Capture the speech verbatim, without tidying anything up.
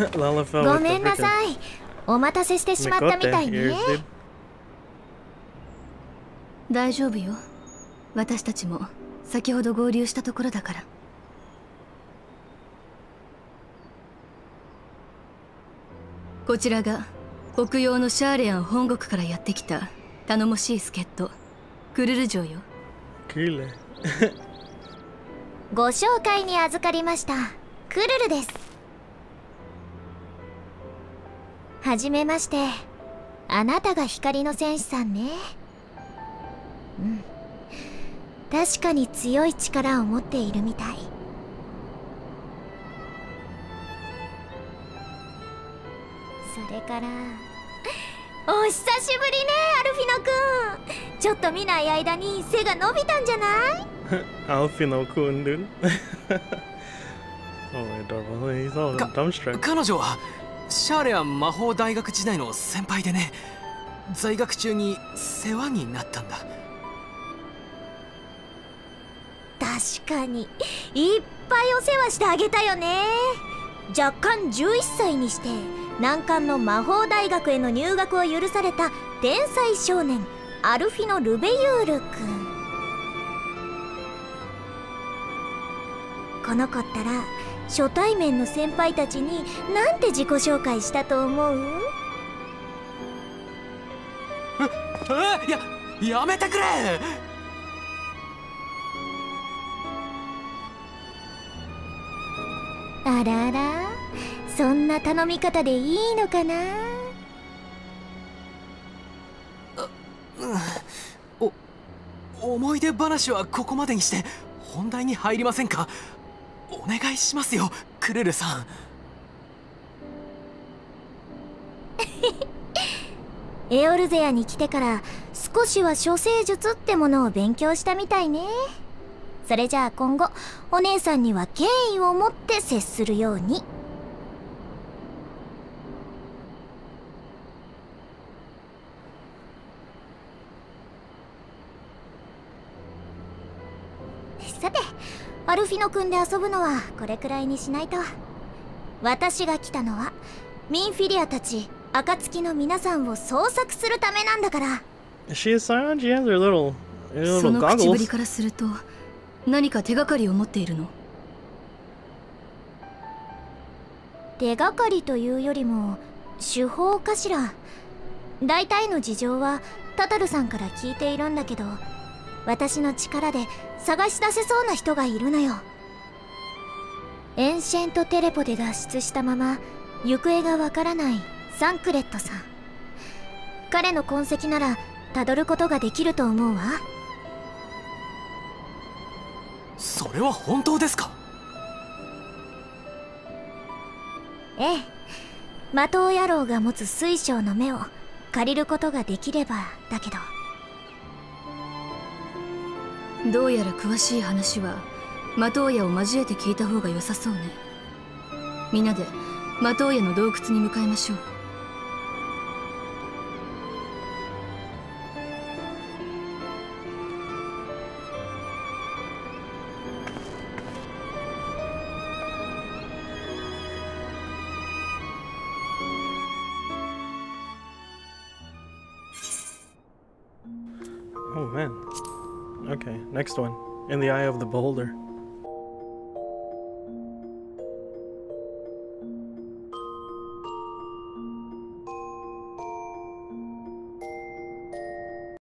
Lalafell ご with め the んな freaking さい。お待たせしてしまったみたい mikote ね。 ears, dude. 大丈夫よ。私たちも先ほど合流したところだから。こちらが北洋のシャーレアン本国からやってきた頼もしい助っ人クルル城よ。 Kule. ご紹介に預かりました。クルルです。はじめまして。あなたが光の戦士さんね。うん。確かに強い力を持っているみたい。それからお久しぶりね、アルフィノくん。ちょっと見ない間に背が伸びたんじゃない？ Alfino kun, dude. Oh, adorable. He's all dumbstruck. 彼女はシャーレアン魔法大学時代の先輩でね、在学中に世話になったんだ。 確かにいっぱいお世話してあげたよね。若干じゅういっさいにして難関の魔法大学への入学を許された天才少年アルフィノ・ルベユール君。この子ったら初対面の先輩たちになんて自己紹介したと思う？ え、え、や、やめてくれ！ あらあら、そんな頼み方でいいのかな？ お、思い出話はここまでにして本題に入りませんか？お願いしますよ、クルルさん。 エオルゼアに来てから少しは処世術ってものを勉強したみたいね。それじゃあ今後お姉さんには敬意を持って接するように。さて、アルフィノ君で遊ぶのはこれくらいにしないと。私が来たのはミンフィリアたち暁の皆さんを捜索するためなんだから。 She is silent. She has her little, her そ little の口ぶり goggles. からすると何か手がかりを持っているの？ 手がかりというよりも手法かしら。大体の事情はタタルさんから聞いているんだけど、私の力で探し出せそうな人がいるのよ。エンシェントテレポで脱出したまま行方がわからないサンクレットさん。彼の痕跡ならたどることができると思うわ。 それは本当ですか？ ええ、魔導野郎が持つ水晶の目を借りることができればだけど。 どうやら詳しい話はマトウヤを交えて聞いた方が良さそうね。みんなでマトウヤの洞窟に向かいましょう。 Oh man. Okay, next one. In the Eye of the Beholder.